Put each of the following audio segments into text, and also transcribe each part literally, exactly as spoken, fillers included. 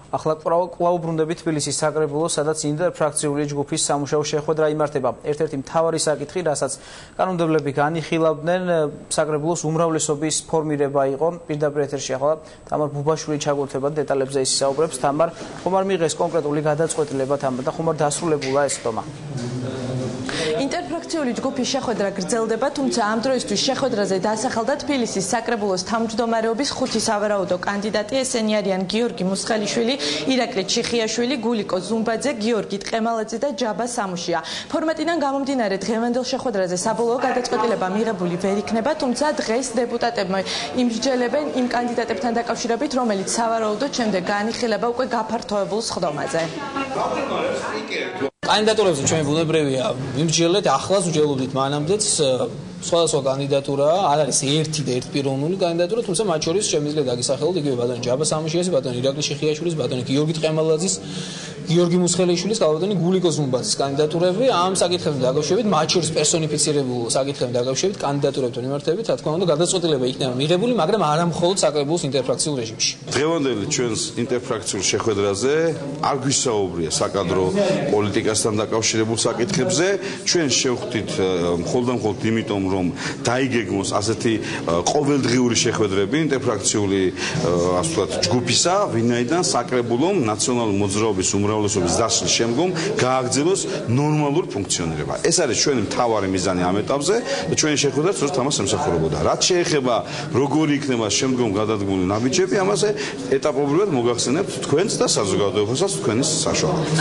ახლა კვლავ ბრუნდები თბილისის საკრებულოს, სადაც ინტერფრაქციული ჯგუფის სამუშაო შეხვედრა იმართება. ერთ-ერთი მთავარი საკითხი, რასაც კანონმდებლები განიხილავდნენ, საკრებულოს უმრავლესობის ფორმირება იყო. პირდაპირ ეთერში ახლა თამარ ბუბაშვილი ჩაგურთება დეტალებზე ის ისაუბრებს. თამარ, ხომ არ მიიღეს კონკრეტული გადაწყვეტილება თამარ და ხომ არ დასრულებულა ეს ხტომა? ინტერფრაქციული ჯგუფის შეხვედრა გრძელდება, თუმცა ამ დროისთვის შეხვედრაზე დასახელდა თბილისის საკრებულოს თავმჯდომარეობის ხუთი სავარაუდო კანდიდატი. ესენი არიან გიორგი მუსხელიშვილი, ირაკლი ჩიხიაშვილი, გულიკო ზუმბაძე, გიორგი ტყემალაძე და ჯაბა სამუშია. ფორმატიდან გამომდინარე, დღევანდელ შეხვედრაზე საბოლოო გადაწყვეტილება მიღებული ვერ იქნება, თუმცა დღეს დეპუტატებმა იმსჯელებენ იმ კანდიდატებთან დაკავშირებით, რომელიც სავარაუდოდ შემდეგ განიხილება უკვე გაფართოებულ სხდომაზე. კანდიდატურებზე ჩვენ ბუნებრივია ვიმსჯელეთ, ახლაც ვჯელობდით მანამდეც სხვადასხვა კანდიდატურაა, არ არის ერთი და ერთპიროვნული კანდიდატურა, თუმცა მათ შორის შემიძლია დაგისახელოთ იგივე ბატონი ჯაბა სამუშიას, ბატონი ირაკლი ჩიხიაშვილის, ბატონი გიორგი ტყემალაძის, გიორგი მუსხელიშვილის, ბატონი გულიკო ზუმბაძის კანდიდატურები ამ საკითხებთან დაკავშირებით, მათ შორის პერსონიფიცირებულ საკითხებთან დაკავშირებით კანდიდატურებთან მიმართებით, რა თქმა უნდა, გადაწყვეტილება იქნება მიღებული, მაგრამ არა მხოლოდ საკრებულოს ინტერფრაქციულ რეჟიმში. დღევანდელი ჩვენს ინტერფრაქციულ შეხვედრაზე არ გვისაუბრია საკადრო პოლიტიკასთან დაკავშირებულ საკითხებზე. ჩვენ შევხვდით მხოლოდ და მხოლოდ იმიტომ, რომ დაიგეგმოს ასეთი ყოველდღიური შეხვედრები ინტერფრაქციული ასე ვთქვათ ჯგუფისა, ვინაიდან საკრებულომ ნაციონალური მოძრაობის უმრავლესობის დასლის შემდგომ გააგრძელოს ნორმალური ფუნქციონირება. ეს არის ჩვენი მთავარი მიზანი ამ ეტაპზე და ჩვენი შეხვედრა სწორედ ამას ემსახურებოდა. რაც შეეხება როგორი იქნება შემდგომ გადადგმული ნაბიჯები, ამაზე ეტაპობრივად მოგახსენებთ თქვენს და საზოგადოებასაც თქვენის საშუალებით.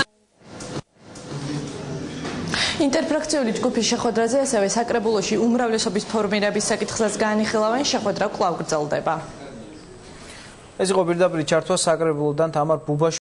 ინტერფრაქციული ჯგუფის შეხვედრაზე ასევე საკრებულოში უმრავლესობის ფორმირების საკითხსაც განიხილავენ, შეხვედრა კვლავ გრძელდება. ეს იყო პირდაპირ ჩართვა საკრებულოდან თამარ ბუბაშვილი.